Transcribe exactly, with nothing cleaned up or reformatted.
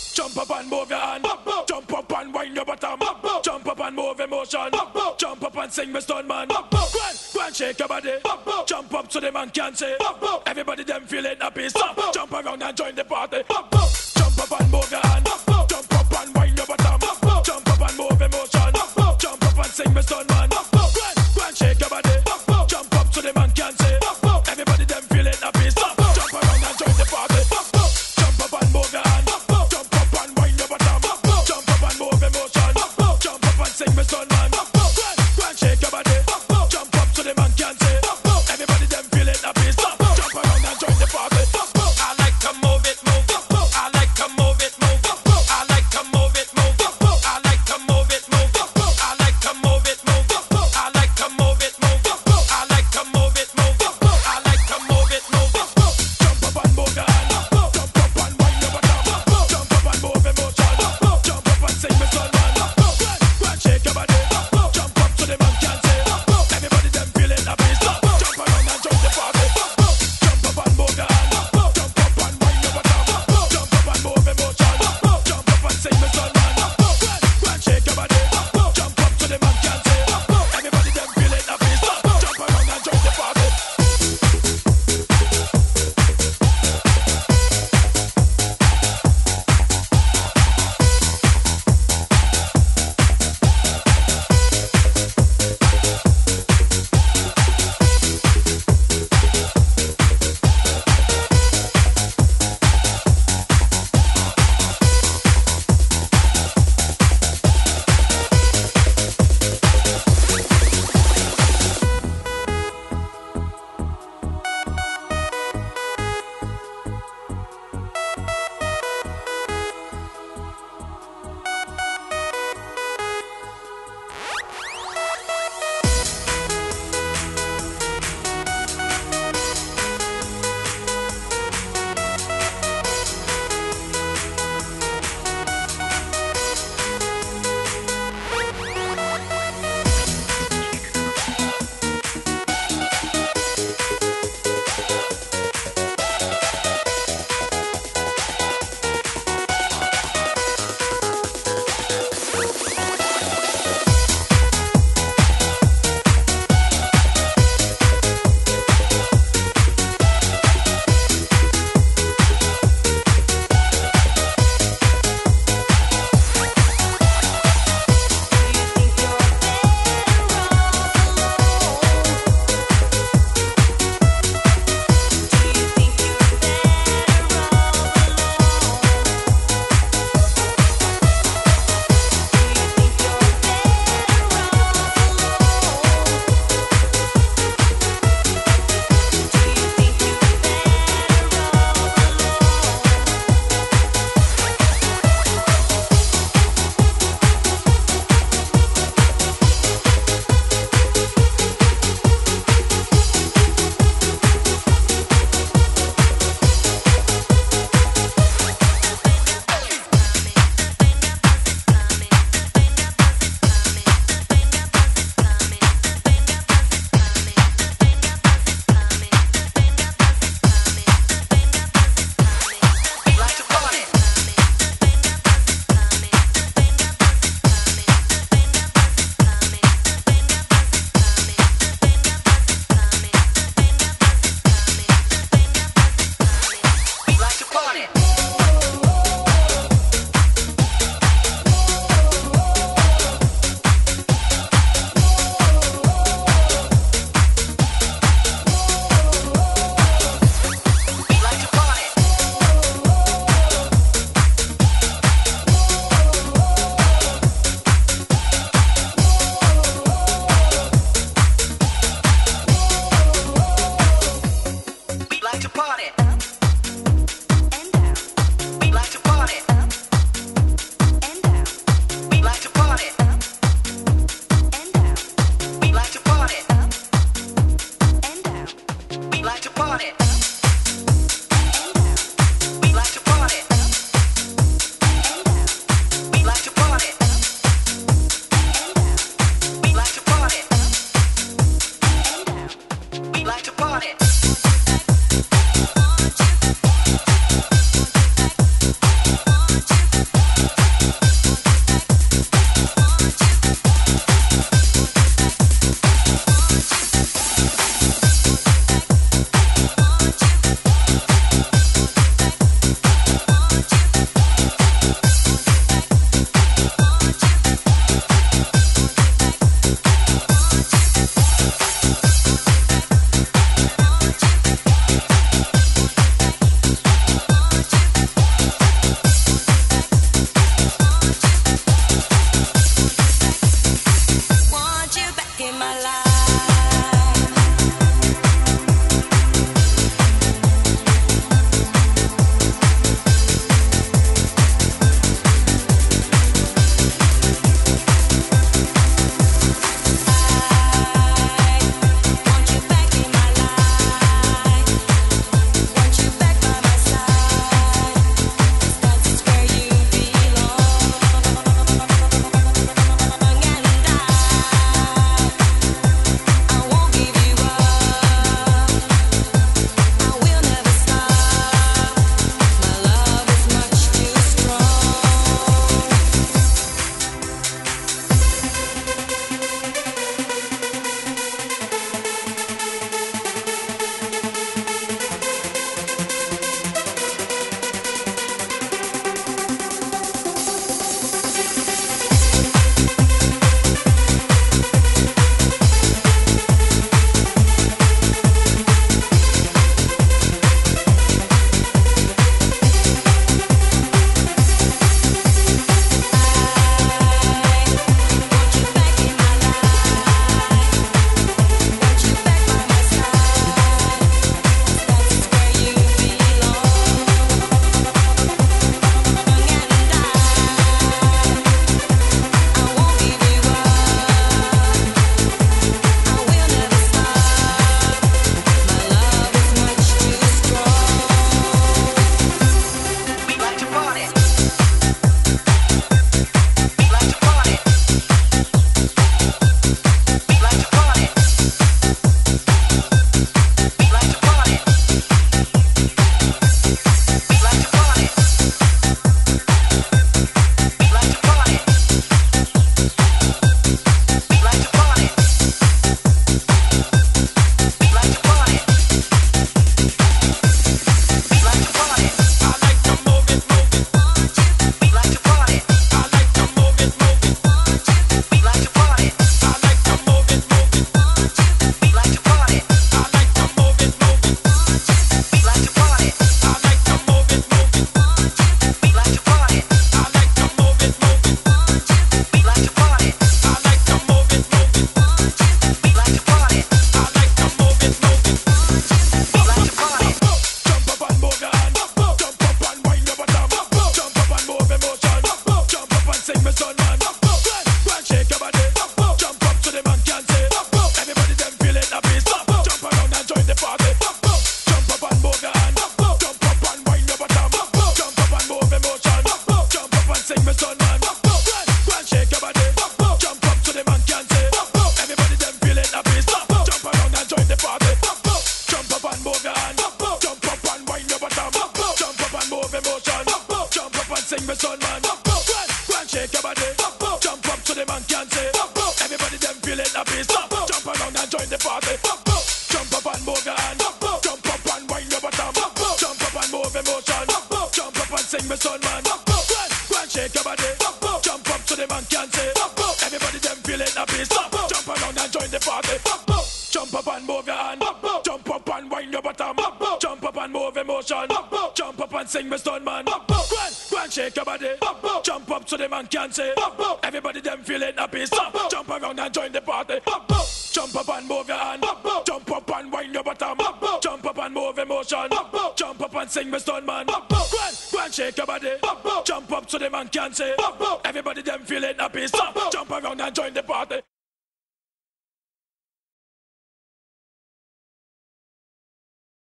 Jump up and move your hand. Jump up and wind your bottom. Jump up and move emotion. Jump up and sing, Mister Man. Go on, go and shake your body. Jump up so the man can say. Everybody them feeling happy. So jump around and join the party. Jump up and move your hand. Jump up and wind your bottom. Jump up and move emotion. Jump up and sing, Mister Man. Go on, go and shake your body. Jump up so the man can say. Everybody them feeling happy. So jump around and join the party. Jump up and move your hand. Jump up and wind your bottom. Jump up and move emotion. Jump up and sing, Mister Man. Go on, go and shake your body. Jump up so the man can say. Everybody them feeling happy. So jump around and join the party. I like to move it, move it. I like me son man. Go on, go on, shake your body. Jump up so the man can say. Everybody them feeling happy. Jump around and join the party. Jump up and move your hand. Jump up and wind your bottom. Jump up and move emotion. Jump up and sing me son man. Go on, go on, shake your body. Jump up so the man can say. Everybody them feeling happy. Jump around and join the party. Jump up and move your hand. Jump up and wind your bottom. Jump up and move emotion. Jump up and sing me son man. Go on, go on, shake your body. Jump up so the man can say. Everybody them feeling happy. Jump around and join the party. Jump up and move your hand. Jump up and wind your bottom. Jump up and move emotion. Jump up and sing me son man. Go on, go on, shake your body. Jump up so the man can say. Everybody them feeling happy. Jump around and join the party.